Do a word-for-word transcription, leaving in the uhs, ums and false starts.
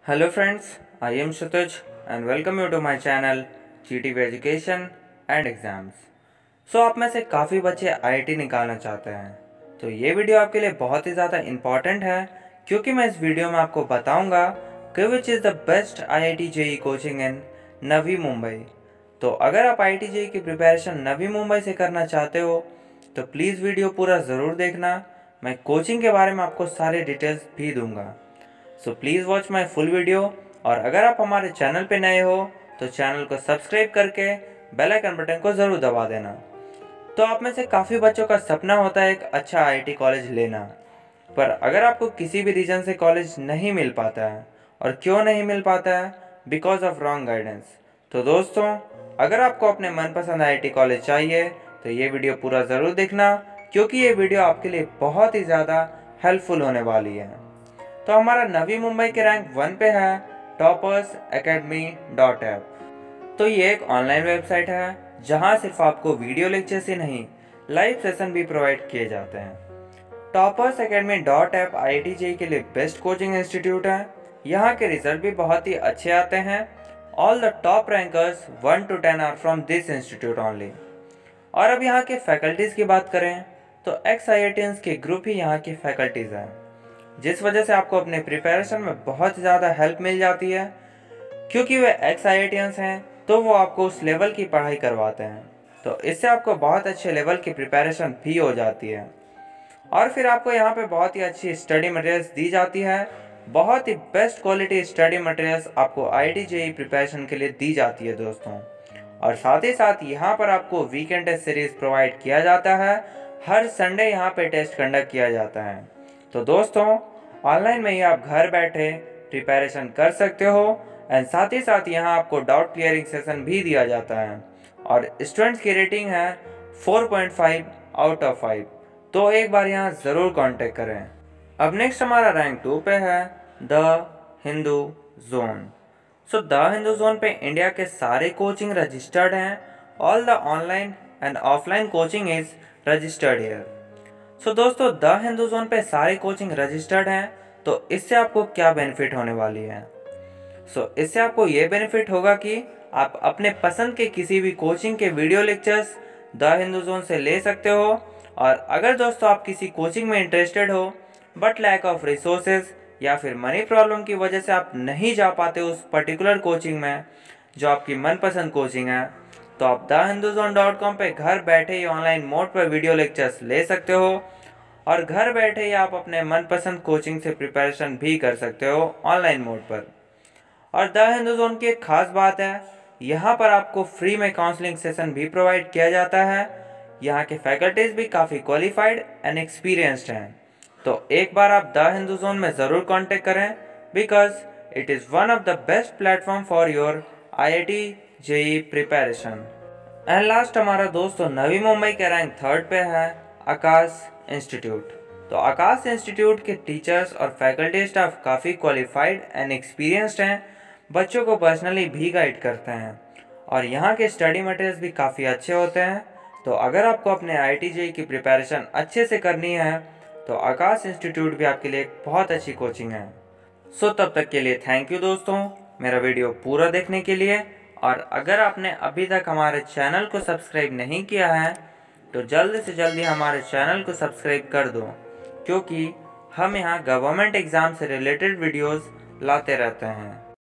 Hello friends, I am Shatuj and welcome you to my channel G T V Education and Exams. So so, आप में से काफ़ी बच्चे आई I T निकालना चाहते हैं, तो ये वीडियो आपके लिए बहुत ही ज़्यादा इम्पॉर्टेंट है क्योंकि मैं इस वीडियो में आपको बताऊंगा कि which is the best I I T J E coaching in Navi Mumbai. तो अगर आप आई आई टी जे ई की प्रिपरेशन नवी मुंबई से करना चाहते हो तो प्लीज़ वीडियो पूरा ज़रूर देखना। मैं कोचिंग के बारे में आपको सारे डिटेल्स भी दूंगा, so please watch my full video. और अगर आप हमारे चैनल पे नए हो तो चैनल को सब्सक्राइब करके बेल आइकन बटन को ज़रूर दबा देना। तो आप में से काफ़ी बच्चों का सपना होता है एक अच्छा आई आई टी कॉलेज लेना, पर अगर आपको किसी भी रीज़न से कॉलेज नहीं मिल पाता है, और क्यों नहीं मिल पाता है, बिकॉज ऑफ रॉन्ग गाइडेंस। तो दोस्तों, अगर आपको अपने मनपसंद आई आई टी कॉलेज चाहिए तो ये वीडियो पूरा ज़रूर देखना क्योंकि ये वीडियो आपके लिए बहुत ही ज़्यादा हेल्पफुल होने वाली है। तो हमारा नवी मुंबई के रैंक वन पे है टॉपर्स एकेडमी डॉट ऐप। तो ये एक ऑनलाइन वेबसाइट है जहां सिर्फ आपको वीडियो लेक्चर से नहीं लाइव सेशन भी प्रोवाइड किए जाते हैं। Toppers academy dot app I I T J E के लिए बेस्ट कोचिंग इंस्टीट्यूट है। यहाँ के रिजल्ट भी बहुत ही अच्छे आते हैं। All the top rankers one two ten are from this institute only. और अब यहाँ के फैकल्टीज़ की बात करें तो एक्स आई आई टीज़ के ग्रुप ही यहाँ की फैकल्टीज़ हैं, जिस वजह से आपको अपने प्रिपरेशन में बहुत ज़्यादा हेल्प मिल जाती है। क्योंकि वे एक्स आई आई टीज़ हैं तो वो आपको उस लेवल की पढ़ाई करवाते हैं, तो इससे आपको बहुत अच्छे लेवल की प्रिपरेशन भी हो जाती है। और फिर आपको यहाँ पे बहुत ही अच्छी स्टडी मटेरियल्स दी जाती है। बहुत ही बेस्ट क्वालिटी स्टडी मटेरियल्स आपको I I T J E preparation के लिए दी जाती है दोस्तों। और साथ ही साथ यहाँ पर आपको वीकेंड टेस्ट सीरीज प्रोवाइड किया जाता है। हर संडे यहाँ पे टेस्ट कंडक्ट किया जाता है। तो दोस्तों, ऑनलाइन में ही आप घर बैठे प्रिपरेशन कर सकते हो एंड साथ ही साथ यहाँ आपको डाउट क्लियरिंग सेशन भी दिया जाता है। और स्टूडेंट्स की रेटिंग है four point five out of five. तो एक बार यहाँ ज़रूर कांटेक्ट करें। अब नेक्स्ट हमारा रैंक टू पे है the Hindu zone. So the Hindu zone पे इंडिया के सारे कोचिंग रजिस्टर्ड हैं। All the online and offline coaching is registered here. So दोस्तों, द हिंदू जोन पे सारी कोचिंग रजिस्टर्ड हैं, तो इससे आपको क्या बेनिफिट होने वाली है। सो so, इससे आपको ये बेनिफिट होगा कि आप अपने पसंद के किसी भी कोचिंग के video lectures the Hindu zone से ले सकते हो। और अगर दोस्तों आप किसी कोचिंग में इंटरेस्टेड हो बट लैक ऑफ रिसोर्सेज या फिर मनी प्रॉब्लम की वजह से आप नहीं जा पाते उस पर्टिकुलर कोचिंग में जो आपकी मनपसंद कोचिंग है, तो आप the Hindu zone dot com पर घर बैठे ही ऑनलाइन मोड पर वीडियो लेक्चर्स ले सकते हो। और घर बैठे ही आप अपने मनपसंद कोचिंग से प्रिपरेशन भी कर सकते हो ऑनलाइन मोड पर। और द हिंदू जोन की एक खास बात है, यहाँ पर आपको फ्री में काउंसलिंग सेशन भी प्रोवाइड किया जाता है। यहाँ के फैकल्टीज भी काफ़ी क्वालिफाइड एंड एक्सपीरियंस्ड हैं। तो एक बार आप द हिंदू जोन में ज़रूर कांटेक्ट करें because it is one of the best platform for your I I T J E preparation. And last हमारा दोस्तों नवी मुंबई के रैंक थर्ड पे है आकाश इंस्टीट्यूट। तो आकाश इंस्टीट्यूट के टीचर्स और फैकल्टी स्टाफ काफ़ी क्वालिफाइड एंड एक्सपीरियंस्ड हैं। बच्चों को पर्सनली भी गाइड करते हैं और यहाँ के स्टडी मटेरियल्स भी काफ़ी अच्छे होते हैं। तो अगर आपको अपने आई आई टी जे ई की प्रिपरेशन अच्छे से करनी है तो आकाश इंस्टीट्यूट भी आपके लिए एक बहुत अच्छी कोचिंग है। सो तब तक के लिए थैंक यू दोस्तों, मेरा वीडियो पूरा देखने के लिए। और अगर आपने अभी तक हमारे चैनल को सब्सक्राइब नहीं किया है तो जल्द से जल्दी हमारे चैनल को सब्सक्राइब कर दो, क्योंकि हम यहाँ गवर्नमेंट एग्ज़ाम से रिलेटेड वीडियोस लाते रहते हैं।